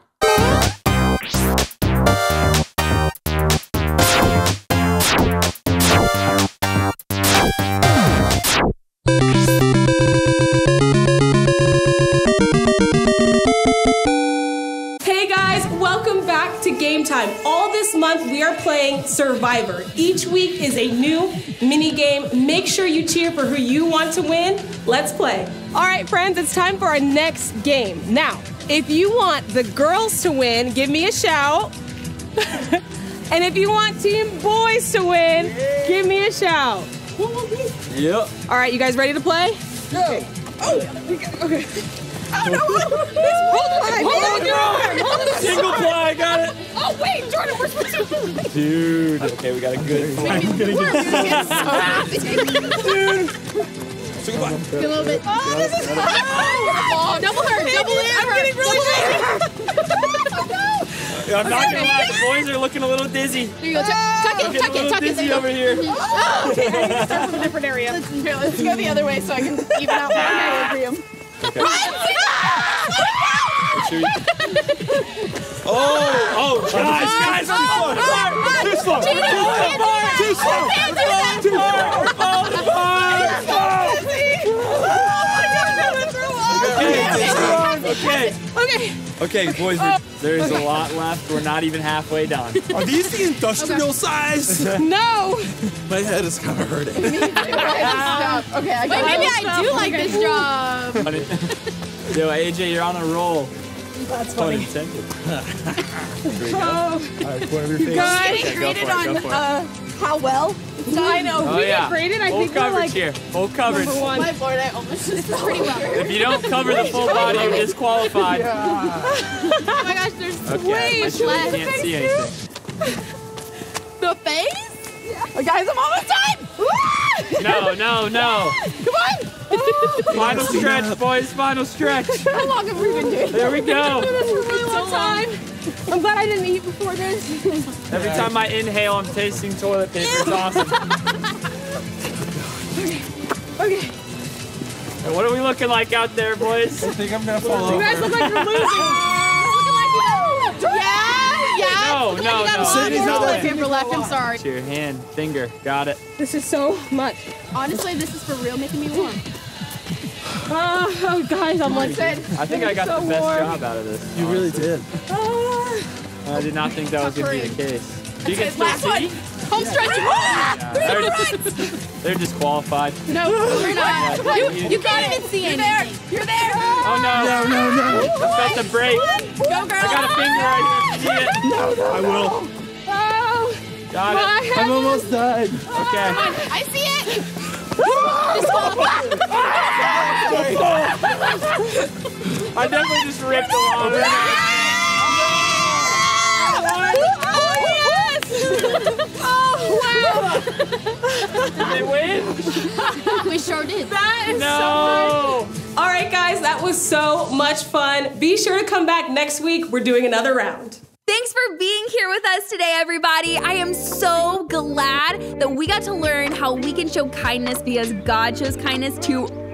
S17: Hey guys, welcome back to Game Time. All this month we are playing Survivor. Each week is a new mini game. Make sure you cheer for who you want to win. Let's play. All right, friends, it's time for our next game. Now, if you want the girls to win, give me a shout. And if you want Team Boys to win, give me a shout.
S15: Yep.
S17: All right, you guys ready to play?
S18: Go.
S17: Oh, okay. Oh no! Hold on, hold on, hold on.
S15: Single play, I got it.
S17: Oh wait, Jordan, we're supposed to.
S15: Dude. Okay, we got a good play. I'm gonna get so happy. Dude.
S18: Take a bite.
S17: A little bit. Oh, this is fun. Oh, double her, double it. I'm getting really
S15: Yeah, I'm not gonna lie, the boys are looking a little dizzy.
S17: There you go. Tuck, tuck it, tuck it, tuck it.
S15: Dizzy over here.
S17: Oh, okay, I need to start from a different area. Let's, here, let's go the other way so I can even out my equilibrium.
S15: Okay. Oh, oh, guys, guys, too slow, too slow, too slow, too slow, too slow. Okay, okay, okay, boys, there is a lot left. We're not even halfway done.
S18: Are these the industrial size?
S17: No.
S18: My head is kind of hurting.
S17: Okay, I got Wait, maybe I do like this job.
S15: Yo, A J, you're on a roll.
S17: That's
S15: funny.
S17: funny.
S15: Oh,
S18: All right, point of your
S17: You
S18: face.
S17: guys
S15: Okay, go
S17: graded
S15: for it,
S17: on
S15: go for it.
S17: uh, how well? I know.
S15: Oh,
S17: we
S15: yeah.
S17: get graded. I
S15: Full
S17: think we're
S15: coverage
S17: like
S15: here. Full coverage.
S17: number one. My board, I almost just pretty well.
S15: If you don't cover the full body, you're disqualified.
S17: Oh my gosh, there's
S15: Okay,
S17: way
S15: make sure
S17: less.
S15: you can't see anything.
S17: The face? Yeah. Oh, guys, I'm almost done.
S15: No, no, no.
S17: Come on.
S15: Final stretch, boys. Final stretch.
S17: How long have we been doing?
S15: There we go.
S17: This for a really long time. I'm glad I didn't eat before this.
S15: Every time I inhale, I'm tasting toilet paper. It's awesome.
S17: Okay.
S15: Hey, what are we looking like out there, boys?
S18: I think I'm gonna fall over.
S17: You guys look like you're losing. Looking like you Yeah, yeah.
S15: No,
S17: Look
S15: no,
S17: like you got
S15: no.
S17: a lot
S18: Cindy's
S17: more
S18: not
S17: toilet
S18: that
S17: paper left. I'm sorry.
S15: To your hand, finger. Got it.
S17: This is so much.
S14: Honestly, this is for real making me warm.
S17: Oh, oh guys, I'm like,
S15: I think I got
S17: so
S15: the best
S17: warm.
S15: job out of this.
S18: You really did.
S17: Oh.
S15: I did not think that was going to be the case. Do you get still
S17: Last
S15: see?
S17: one. Home stretch.
S15: Yeah, they're, they're disqualified.
S17: No, we're not.
S15: Yeah,
S17: You,
S15: you-
S17: you can't even see anything. You're there. You're there.
S15: Oh no!
S18: No, no, no.
S15: I felt the break.
S17: Go, girl.
S15: I got a finger right here. Need it.
S18: No, no, I will.
S17: Oh,
S15: Got
S17: my
S15: it.
S17: head.
S18: I'm almost died.
S15: Okay.
S17: I see it.
S15: I definitely just ripped the wall.
S17: Oh, wow.
S15: Did they win?
S14: We sure did.
S17: That is
S15: No.
S17: so much. All right, guys, that was so much fun. Be sure to come back next week. We're doing another round.
S2: Thanks for being here with us today, everybody. I am so glad that we got to learn how we can show kindness because God shows kindness to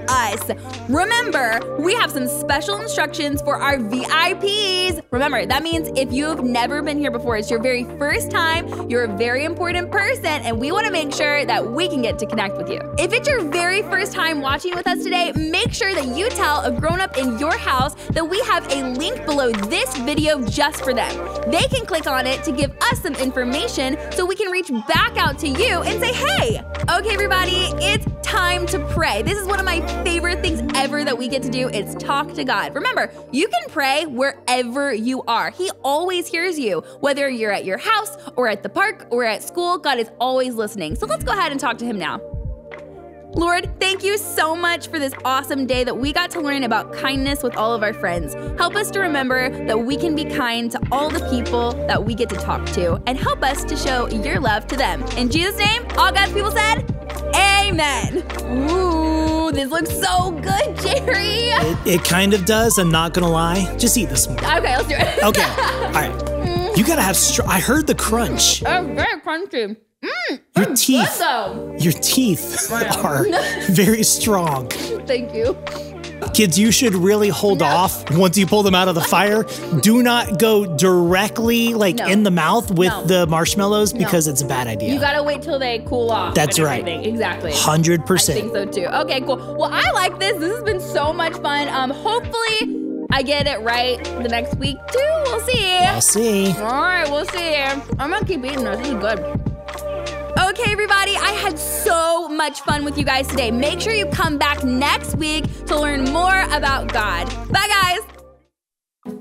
S2: us. Remember, we have some special instructions for our V I Ps. Remember, that means if you've never been here before, it's your very first time, you're a very important person, and we want to make sure that we can get to connect with you. If it's your very first time watching with us today, make sure that you tell a grown-up in your house that we have a link below this video just for them. They can click on it to give us some information so we can reach back out to you and say, hey, okay, everybody, it's time to pray. This is one of my favorite things ever that we get to do is talk to God. Remember, you can pray wherever you are. He always hears you, whether you're at your house or at the park or at school. God is always listening. So let's go ahead and talk to him now. Lord, thank you so much for this awesome day that we got to learn about kindness with all of our friends. Help us to remember that we can be kind to all the people that we get to talk to, and help us to show your love to them. In Jesus' name, all God's people said, amen. Ooh, this looks so good, Jerry.
S1: It, it kind of does, I'm not gonna lie. Just eat this one.
S2: Okay, let's do it.
S1: Okay, all right. You gotta have, str- I heard the crunch.
S2: Oh, very crunchy. Mm,
S1: Your teeth,
S2: good though.
S1: your teeth are very strong.
S2: Thank you.
S1: Kids, you should really hold no. off once you pull them out of the fire. Do not go directly like
S2: no.
S1: in the mouth with
S2: no.
S1: the marshmallows because
S2: no.
S1: it's a bad idea.
S2: You gotta wait till they cool off.
S1: That's
S2: and
S1: right.
S2: Everything. Exactly.
S1: one hundred percent.
S2: I think so too. Okay, cool. Well, I like this. This has been so much fun. Um, hopefully I get it right the next week too. We'll see.
S1: We'll see.
S2: All right, we'll see. I'm gonna keep eating this. This is good. Okay, everybody, I had so much fun with you guys today. Make sure you come back next week to learn more about God. Bye, guys.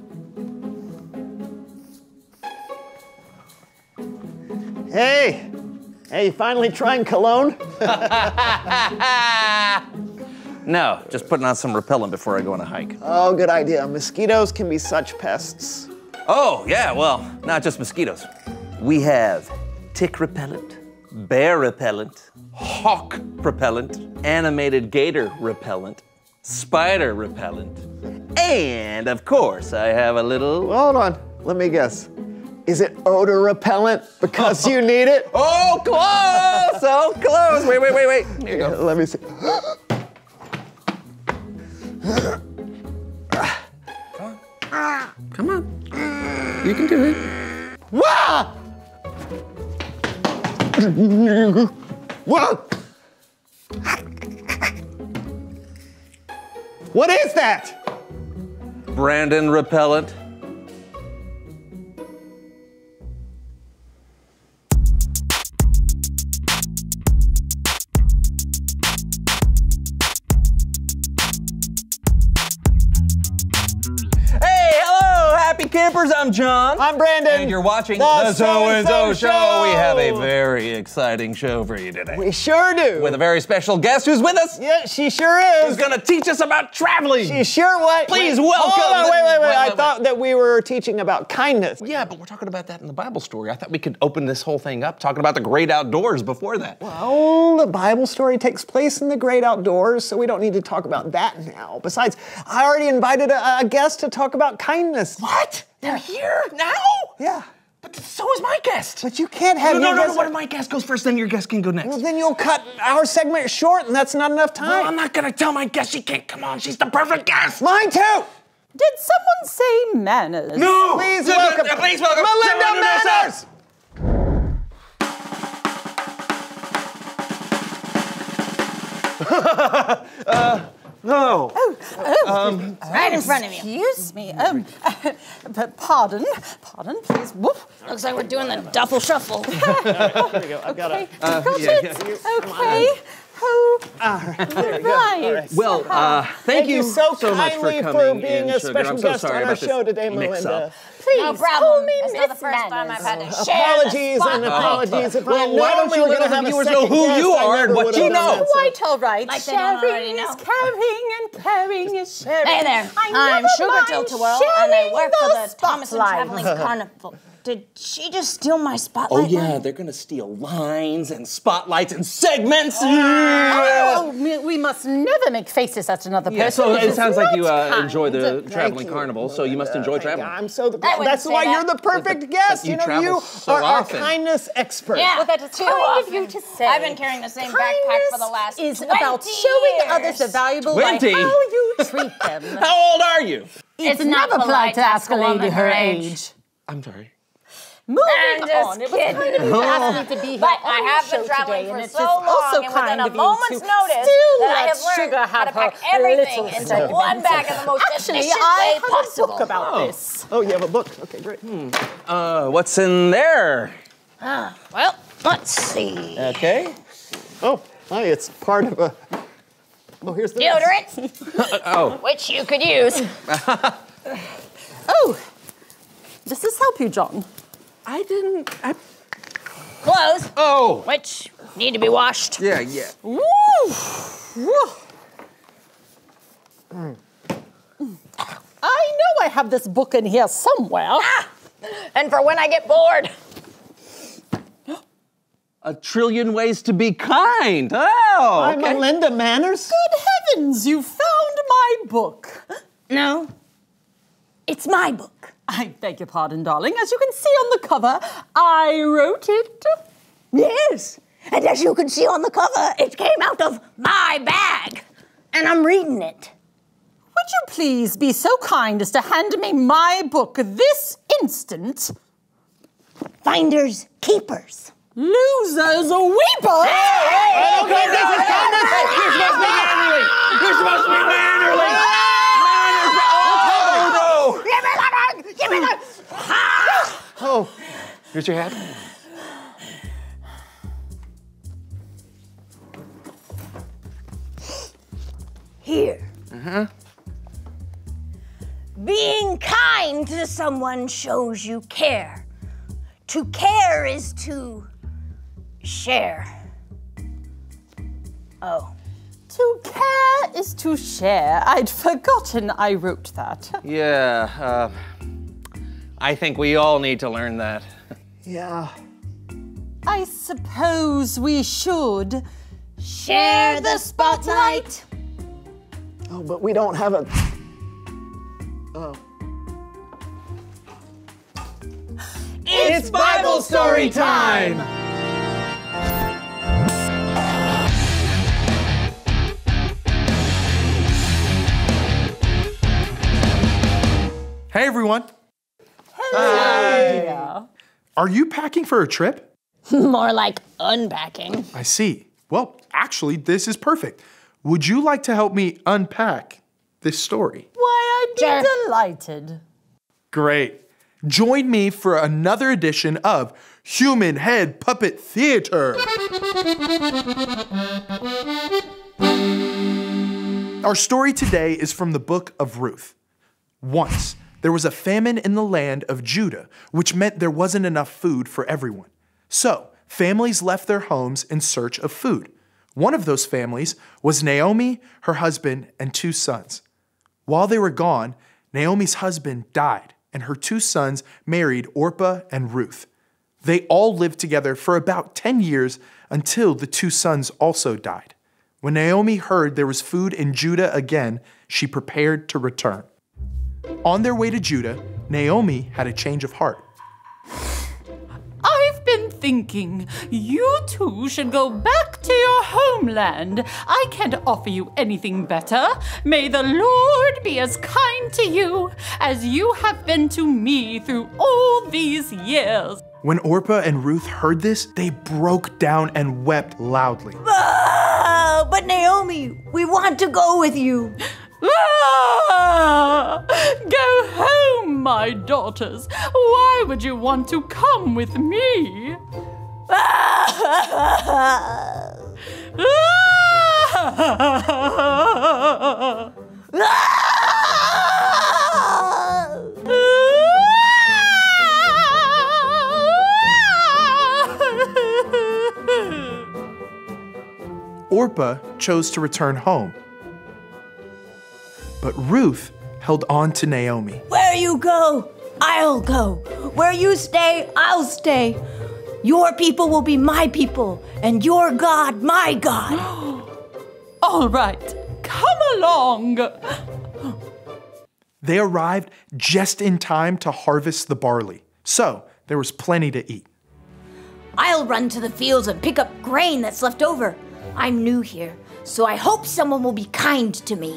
S19: Hey, hey, you finally trying cologne?
S11: No, just putting on some repellent before I go on a hike.
S19: Oh, good idea. Mosquitoes can be such pests.
S11: Oh, yeah, well, not just mosquitoes. We have tick repellent, bear repellent, hawk repellent, animated gator repellent, spider repellent, and of course I have a little...
S19: Hold on, let me guess. Is it odor repellent because you need it?
S11: Oh, close, so close. Wait, wait, wait, wait. Here you go.
S19: Let me see.
S11: Come on, you can do it.
S19: Wah! Whoa! What is that?
S11: Brandon repellent. Happy campers, I'm John.
S19: I'm Brandon.
S11: And you're watching
S19: The,
S11: the
S19: So and So Show.
S11: We have a very exciting show for you today.
S19: We sure do.
S11: With a very special guest who's with us.
S19: Yeah, she sure is.
S11: Who's gonna teach us about traveling.
S19: She sure what?
S11: Please
S19: wait,
S11: welcome.
S19: Hold on, wait, wait, wait.
S11: wait,
S19: I
S11: wait,
S19: thought
S11: wait.
S19: that we were teaching about kindness.
S11: Yeah, but we're talking about that in the Bible story. I thought we could open this whole thing up talking about the great outdoors before that.
S19: Well, the Bible story takes place in the great outdoors, so we don't need to talk about that now. Besides, I already invited a, a guest to talk about kindness.
S11: What? They're here now?
S19: Yeah.
S11: But so is my guest.
S19: But you can't have
S11: no,
S19: your
S11: no, no,
S19: guest.
S11: no. What if my guest goes first, then your guest can go next?
S19: Well, then you'll cut our segment short, and that's not enough time.
S11: Well, I'm not gonna tell my guest she can't come on. She's the perfect guest.
S19: Mine too.
S20: Did someone say manners?
S11: No.
S19: Please
S11: no,
S19: welcome.
S11: No, no, please welcome.
S19: Melinda Manners.
S11: uh, no.
S20: Oh, oh,
S11: um,
S20: right in front of you. Excuse me. Um, but pardon, pardon, please. Whoop.
S14: Looks like we're doing the duffel shuffle.
S19: There we go. I've got
S20: Okay.
S19: it. Uh,
S20: got
S19: yeah,
S20: it.
S19: yeah.
S20: Okay. Oh,
S19: all right. There you go.
S20: right.
S19: All right.
S11: Well, uh, thank,
S19: Thank
S11: you
S19: you so,
S11: so much for
S19: kindly
S11: coming
S19: for being
S11: in,
S19: a
S11: Sugar.
S19: special
S11: I'm so
S19: guest
S11: sorry
S19: on our
S11: about this
S19: show today,
S11: mix-up.
S19: Melinda.
S20: Please
S14: No problem.
S20: call me
S14: It's
S20: Miss
S14: not the first time
S20: Manners.
S14: I've had to share the
S19: Apologies and
S14: spotlight.
S19: apologies. If I
S11: Well,
S19: had
S11: why
S19: known
S11: don't
S19: we
S11: you
S19: were
S11: let
S19: gonna
S11: the
S19: have a
S11: viewers
S19: second
S11: know who
S19: guest,
S11: you
S19: I
S11: are
S19: never
S11: and what
S19: would
S11: you
S19: have done
S11: know?
S19: that.
S20: Quite all right.
S14: Like they don't already
S20: sharing
S14: know.
S20: is caring and caring is sharing.
S14: Hey there,
S20: I
S14: I'm
S20: never
S14: Sugar
S20: mind
S14: Tiltwell, and I
S20: sharing
S14: work for the Thomas and
S20: spotlight.
S14: Traveling Carnival.
S20: Did she just steal my
S11: Oh
S20: spotlight?
S11: yeah, they're gonna steal lines and spotlights and segments.
S20: Oh, we- we must never make faces at another person.
S11: Yeah, so
S20: This
S11: it
S20: is
S11: sounds like you
S20: not
S11: uh,
S20: kind.
S11: enjoy the
S19: Thank
S11: traveling
S19: you.
S11: carnival, so you must enjoy traveling.
S19: I'm so the,
S20: I wouldn't
S19: that's
S20: say
S19: why
S20: that.
S19: you're the perfect guest.
S11: you
S19: You know,
S11: travel
S19: you
S11: so
S19: are our
S11: often.
S19: kindness expert.
S20: Yeah,
S6: Well, that is
S20: too
S6: kind
S20: often.
S6: of you to say.
S20: I've been carrying the same
S6: Kindness
S20: backpack for the last
S6: is
S20: twenty
S6: about
S20: showing
S6: years.
S20: others the valuable by
S11: twenty?
S20: how you treat them.
S11: How old are you?
S20: It's,
S6: It's not
S20: never
S6: polite
S20: polite to ask a lady
S6: woman
S20: her
S6: her
S20: age.
S6: age.
S11: I'm sorry.
S20: Moving
S6: I'm just
S20: on. It was
S6: kidding.
S20: kind of you asking me to be here
S6: But
S20: on
S6: I
S20: the
S6: have
S20: show
S6: been traveling
S20: today,
S6: for
S20: and it's
S6: so
S20: just
S6: long,
S20: also
S6: and within
S20: kind
S6: a
S20: of you
S6: moment's
S20: to
S6: notice
S20: still
S6: that I
S20: let
S6: have learned
S20: Sugar
S6: how
S20: have
S6: to pack
S20: her
S6: everything
S20: little
S6: into
S20: segment.
S6: one bag in the most
S20: Actually,
S6: efficient
S20: I
S6: way
S20: have
S6: possible.
S20: a book about
S11: Oh.
S20: this.
S19: Oh, you have a book. Okay, great.
S11: Uh, what's in there?
S6: Ah, well, let's see.
S11: Okay.
S19: Oh, hi, it's part of a. Oh, here's the
S6: Deodorant,
S11: Oh.
S6: which you could use.
S20: Oh, does this help you, John?
S11: I didn't. I...
S6: Clothes,
S11: Oh.
S6: which need to be washed.
S11: Yeah, yeah.
S20: Woo! Woo! I know I have this book in here somewhere.
S6: Ah, and for when I get bored.
S11: A trillion ways to be kind. Oh,
S19: I'm
S11: okay.
S19: Melinda Manners.
S20: Good heavens, you found my book.
S6: No, it's my book.
S20: I beg your pardon, darling. As you can see on the cover, I wrote it.
S6: Yes, and as you can see on the cover, it came out of my bag, and I'm reading it.
S20: Would you please be so kind as to hand me my book this instant?
S6: Finders, keepers.
S20: Losers, weepers!
S11: Hey, okay, this is kindness. You're supposed to be mannerly. You're supposed to be mannerly. Manners. Oh, no.
S6: Give me that! Give me that!
S11: Oh, here's your hat.
S6: Here.
S11: Uh-huh.
S6: Being kind to someone shows you care. To care is to share. Oh.
S20: To care is to share. I'd forgotten I wrote that.
S11: Yeah, uh, I think we all need to learn that.
S19: Yeah.
S20: I suppose we should
S6: Share the spotlight.
S19: Oh, but we don't have a. Oh.
S11: It's Bible story time!
S18: Hey everyone.
S20: Hi.
S18: Are you packing for a trip?
S6: More like unpacking.
S18: I see. Well, actually, this is perfect. Would you like to help me unpack this story?
S20: Why, I'd be
S6: Sure.
S20: delighted.
S18: Great. Join me for another edition of Human Head Puppet Theater. Our story today is from the book of Ruth. Once, there was a famine in the land of Judah, which meant there wasn't enough food for everyone. So, families left their homes in search of food. One of those families was Naomi, her husband, and two sons. While they were gone, Naomi's husband died, and her two sons married Orpah and Ruth. They all lived together for about ten years until the two sons also died. When Naomi heard there was food in Judah again, she prepared to return. On their way to Judah, Naomi had a change of heart.
S20: I've been thinking you two should go back to your homeland. I can't offer you anything better. May the Lord be as kind to you as you have been to me through all these years.
S18: When Orpah and Ruth heard this, they broke down and wept loudly.
S6: Oh, but Naomi, we want to go with you.
S20: Ah! Go home, my daughters. Why would you want to come with me?
S18: Orpah chose to return home, but Ruth held on to Naomi.
S6: Where you go,
S21: I'll go. Where you stay, I'll stay. Your people will be my people, and your God, my God.
S20: All right, come along.
S18: They arrived just in time to harvest the barley, so there was plenty to eat.
S21: I'll run to the fields and pick up grain that's left over. I'm new here, so I hope someone will be kind to me.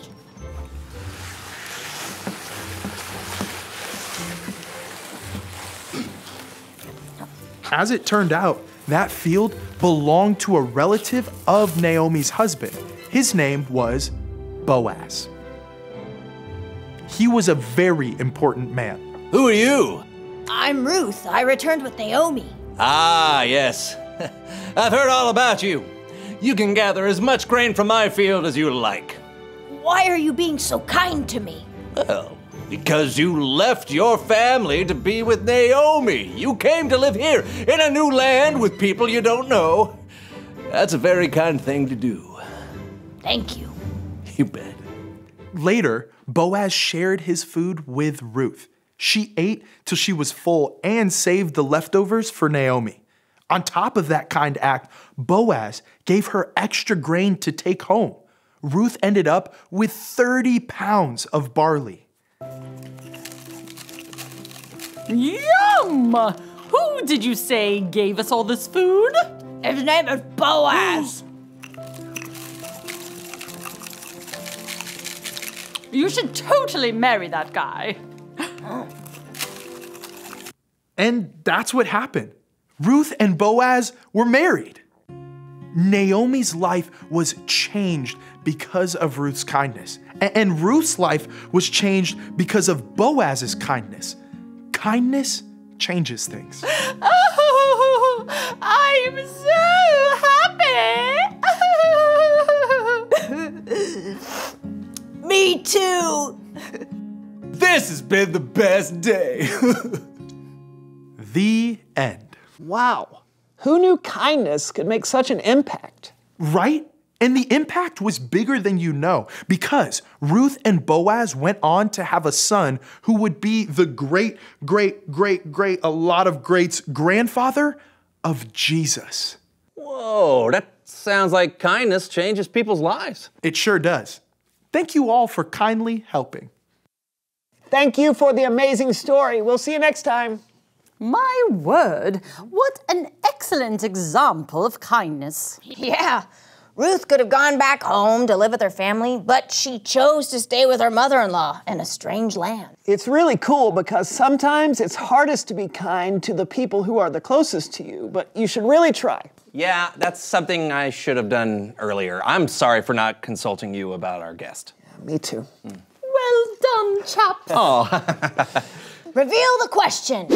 S18: As it turned out, that field belonged to a relative of Naomi's husband. His name was Boaz. He was a very important man.
S22: Who are you?
S21: I'm Ruth. I returned with Naomi.
S22: Ah, yes. I've heard all about you. You can gather as much grain from my field as you like.
S21: Why are you being so kind to me?
S22: Well, because you left your family to be with Naomi. You came to live here in a new land with people you don't know. That's a very kind thing to do.
S21: Thank you.
S22: You bet.
S18: Later, Boaz shared his food with Ruth. She ate till she was full and saved the leftovers for Naomi. On top of that kind act, Boaz gave her extra grain to take home. Ruth ended up with thirty pounds of barley.
S20: Yum! Who did you say gave us all this food?
S21: His name is Boaz.
S20: You should totally marry that guy.
S18: And that's what happened. Ruth and Boaz were married. Naomi's life was changed because of Ruth's kindness. And Ruth's life was changed because of Boaz's kindness. Kindness changes things.
S20: Oh, I'm so happy.
S21: Me too.
S22: This has been the best day.
S18: The end.
S19: Wow. Who knew kindness could make such an impact?
S18: Right? And the impact was bigger than you know, because Ruth and Boaz went on to have a son who would be the great, great, great, great, a lot of greats grandfather of Jesus.
S11: Whoa, that sounds like kindness changes people's lives.
S18: It sure does. Thank you all for kindly helping.
S19: Thank you for the amazing story. We'll see you next time.
S20: My word, what an excellent example of kindness.
S21: Yeah, Ruth could have gone back home to live with her family, but she chose to stay with her mother-in-law in a strange land.
S19: It's really cool because sometimes it's hardest to be kind to the people who are the closest to you, but you should really try.
S11: Yeah, that's something I should have done earlier. I'm sorry for not consulting you about our guest.
S19: Yeah, me too.
S11: Mm.
S20: Well done, chap.
S11: Oh.
S21: Reveal the question.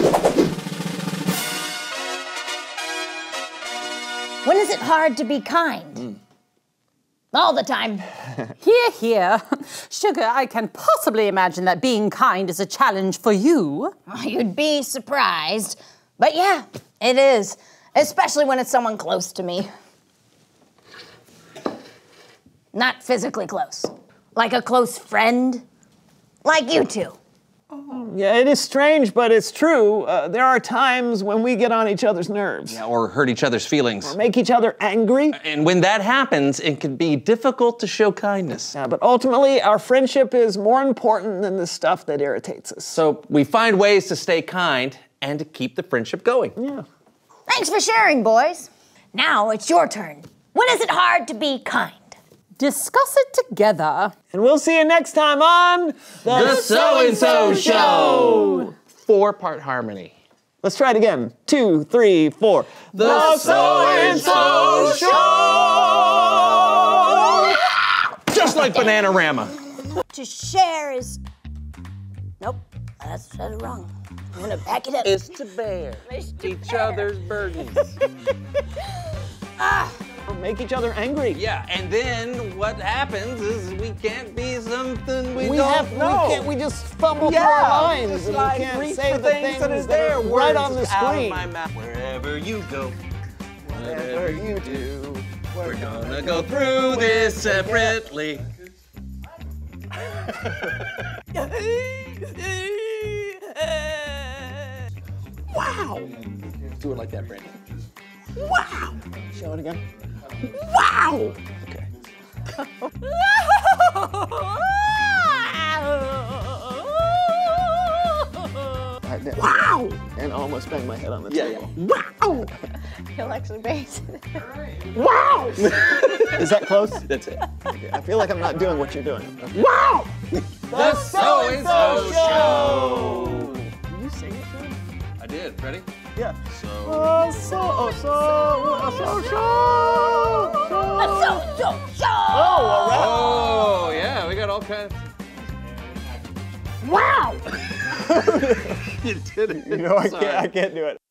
S21: When is it hard to be kind? Mm. All the time.
S20: Hear, hear. Sugar, I can possibly imagine that being kind is a challenge for you.
S21: You'd be surprised. But yeah, it is. Especially when it's someone close to me. Not physically close. Like a close friend. Like you two.
S19: Yeah, it is strange, but it's true. Uh, there are times when we get on each other's nerves.
S11: Yeah, or hurt each other's feelings.
S19: Or make each other angry.
S11: And when that happens, it can be difficult to show kindness.
S19: Yeah, but ultimately, our friendship is more important than the stuff that irritates us.
S11: So we find ways to stay kind and to keep the friendship going.
S19: Yeah.
S21: Thanks for sharing, boys. Now it's your turn. When is it hard to be kind?
S20: Discuss it together.
S19: And we'll see you next time on
S11: The, the So-and-So Show. Four-part harmony.
S19: Let's try it again. Two, three, four.
S11: The, the So-and-So Show. Just like Bananarama.
S21: To share is... Nope, I said it wrong. I'm gonna back it up.
S11: It's to bear each other's burdens.
S21: Ah.
S19: Or make each other angry.
S11: Yeah, and then what happens is we can't be something we,
S19: we
S11: don't
S19: have,
S11: know.
S19: We, can't, we just fumble
S11: yeah,
S19: through our lines and
S11: like
S19: we can't
S11: reach
S19: say
S11: for
S19: the
S11: things,
S19: things
S11: that is
S19: that
S11: there
S19: are right on the
S11: Words out of
S19: screen.
S11: my mouth. Wherever you go,
S19: whatever you do,
S11: we're gonna go through this separately.
S19: Wow!
S11: Do it like that, Brandon.
S19: Wow!
S11: Show it again.
S19: Wow!
S11: Okay.
S19: I did.
S21: Wow!
S19: And I almost banged my head on the
S11: Yeah,
S19: table.
S21: Wow!
S3: He'll actually base.
S21: Wow!
S19: Is that close?
S11: That's it.
S19: Okay, I feel like I'm not doing what you're doing.
S21: Wow!
S19: The
S11: So-and-so Show!
S19: Did you sing it, John?
S11: I did. Ready?
S19: Yeah.
S11: So.
S19: Uh, so, oh, so, uh, so, show!
S21: So, so, so!
S19: Oh, all right.
S11: Oh, yeah, we got all kinds.
S21: Wow!
S11: You did it.
S19: You know, I
S11: Sorry.
S19: can't, I can't do it.